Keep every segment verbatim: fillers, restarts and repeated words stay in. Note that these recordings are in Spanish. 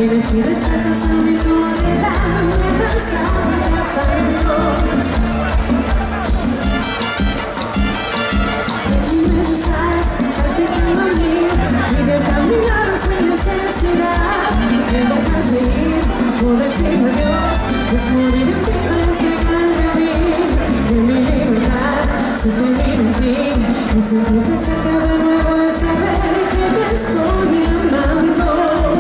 vienes y descansas en mi soledad, me das tanto. Me estás repitiendo a mí y de caminar sin necesidad de dejar de ir, por decirme adiós, es morir en piedras de carne de mi libertad, se termina en ti, y sentirte cerca de nuevo es saber que te estoy amando.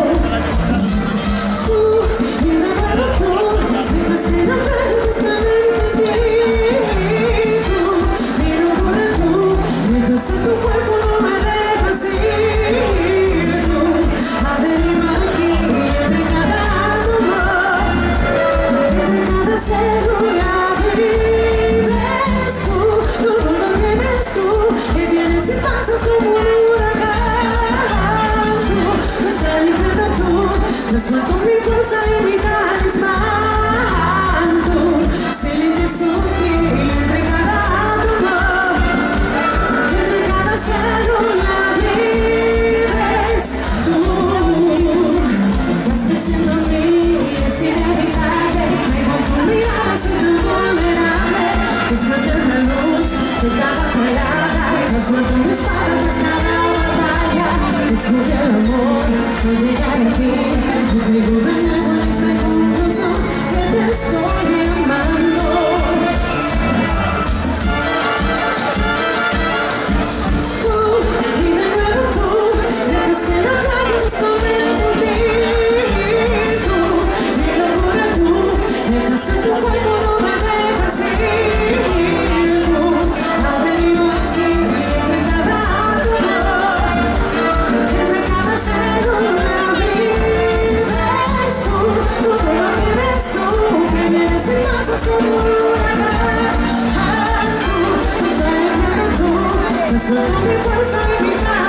Suelto mi fuerza y mi talismán, si le soy y entre cada amor, entre cada célula vives tú. Vas creciendo en mí, es inevitable, me con tu mirada soy vulnerable, desprende la luz de cada parada, no suelto mis palabras cada batalla, descubre el amor, no llegar a ti. Digo de nuevo en esta conclusión que te estoy amando. Tú, y de nuevo tú, dejas que no acabe justamente contigo. Mi locura tú, dejas en tu cuerpo, no me dejas ir. Tú, has venido aquí entre cada átomo, entre cada célula. Como un huracán, tú, tú, tú, tú, tú, tú, tú, tú, mi fuerza y mi